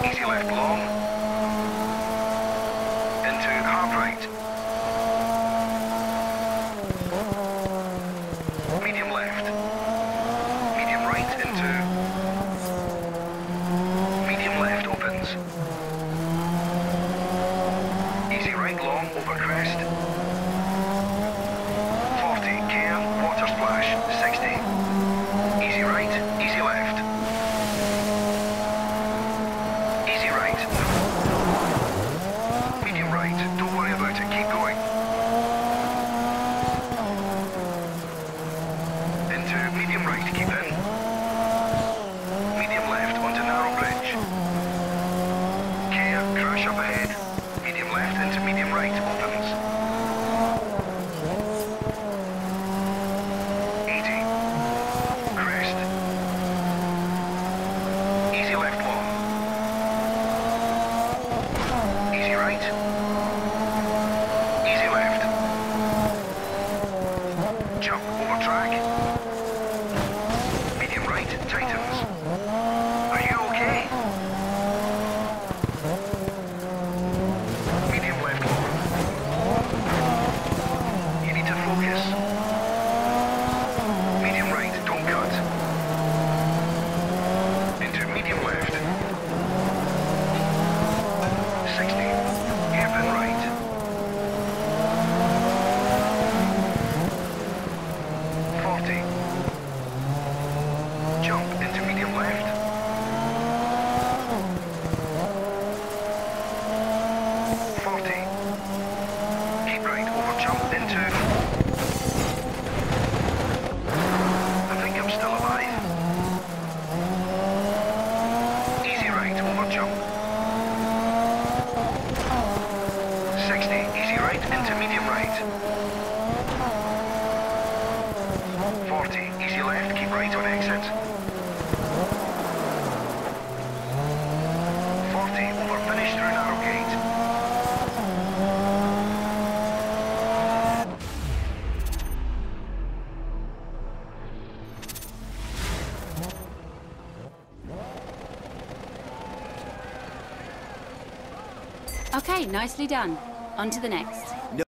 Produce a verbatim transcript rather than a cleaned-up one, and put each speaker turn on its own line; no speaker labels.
Easy left long. Into hard right. Medium left. Medium right into. Medium left opens. Easy right long over crest. forty, care, water splash, sixty. Easy right, easy left. Easy right. Medium right, don't worry about it, keep going. Into medium right, keep in. Medium left onto narrow bridge. Care, crash up ahead. Medium left into medium right, opens. eighty. Crest. Easy left long. Easy right. Easy left. Jump over track. Medium right, tightens. Are you okay? Medium left long. You need to focus. Medium right, don't cut. Into medium left. sixty. Hairpin right. forty. Jump into medium left. forty. Keep right over jump into. I think I'm still alive. Easy right over jump. sixty. Easy right into medium right. forty. Easy left, keep right on exit. forty. Over finish through narrow gate.
Okay, nicely done. On to the next.